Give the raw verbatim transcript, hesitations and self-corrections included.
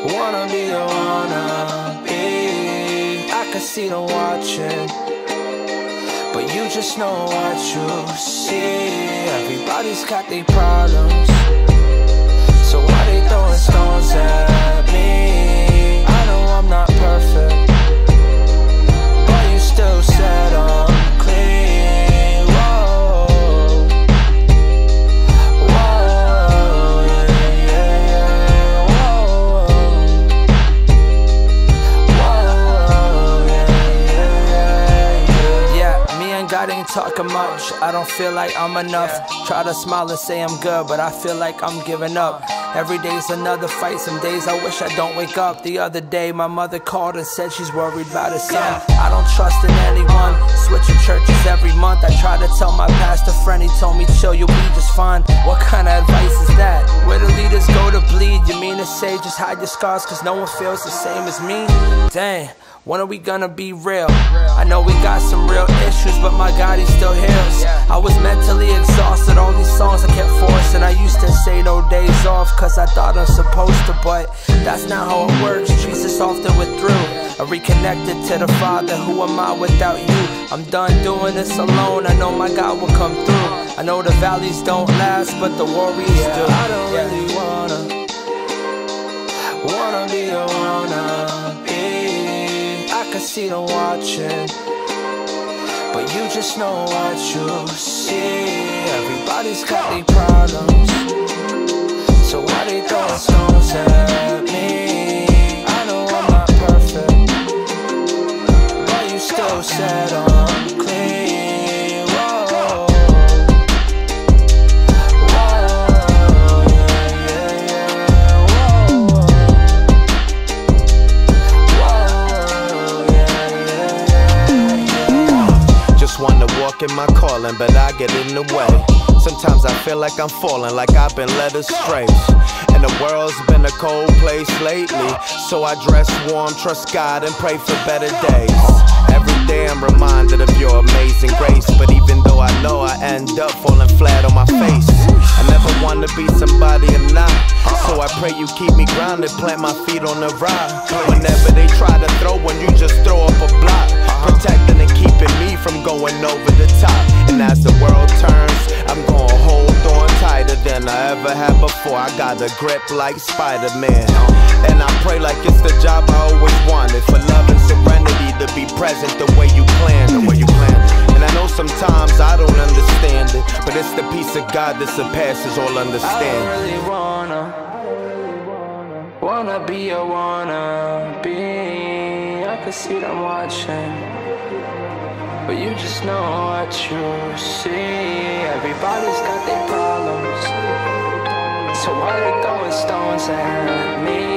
Wanna be a wannabe. I can see them watching, but you just know what you see. Everybody's got their problems, so why they throwing stones at me? I know I'm not perfect, but you still said I'm clean. Whoa, whoa, yeah, yeah, yeah. Whoa, whoa, yeah, yeah, yeah. Yeah, me and God ain't talking much. I don't feel like I'm enough. Try to smile and say I'm good, but I feel like I'm giving up. Every day's another fight. Some days I wish I don't wake up. The other day my mother called and said she's worried about her son. I don't trust in anyone, switching churches every month. I try to tell my pastor friend, he told me chill, you'll be just fine. What kind of advice is that? Where the leaders go to bleed? You mean to say just hide your scars cause no one feels the same as me? Dang, when are we gonna be real? I know we got some real issues, but my God, he still heals. I was mentally exhausted, all these songs I kept forcing. I used to say no days off cause I thought I'm supposed to, but that's not how it works. Jesus often withdrew. I reconnected to the Father. Who am I without you? I'm done doing this alone. I know my God will come through. I know the valleys don't last, but the warriors yeah, do. I don't yeah. really wanna Wanna be a wannabe. I can see them watching, but you just know what you see. Everybody's got their problems, so why they throwing stones at me? I know I'm not perfect, but you still said I'm clean. Whoa, whoa, yeah, yeah, yeah. Whoa, whoa, yeah, yeah, yeah. Just wanna walk in my calling, but I get in the way. Sometimes I feel like I'm falling, like I've been led astray. And the world's been a cold place lately, so I dress warm, trust God, and pray for better days. Every day I'm reminded of your amazing grace, but even though I know I end up falling flat on my face, I never want to be somebody I'm not. So I pray you keep me grounded, plant my feet on the rock. Whenever they try to throw one, you just throw up a block, protecting and keeping me from going over the top. And as the world turns, I'm gonna hold on tighter than I ever had before. I got a grip like Spider-Man, and I pray like it's the job I always wanted. For love and serenity to be present the way you planned it, the way you planned it. And I know sometimes I don't understand it, but it's the peace of God that surpasses all understanding. I really wanna, wanna be a wannabe. I can see them watching, but you just know what you see. Everybody's got their problems, so why they throwing stones at me?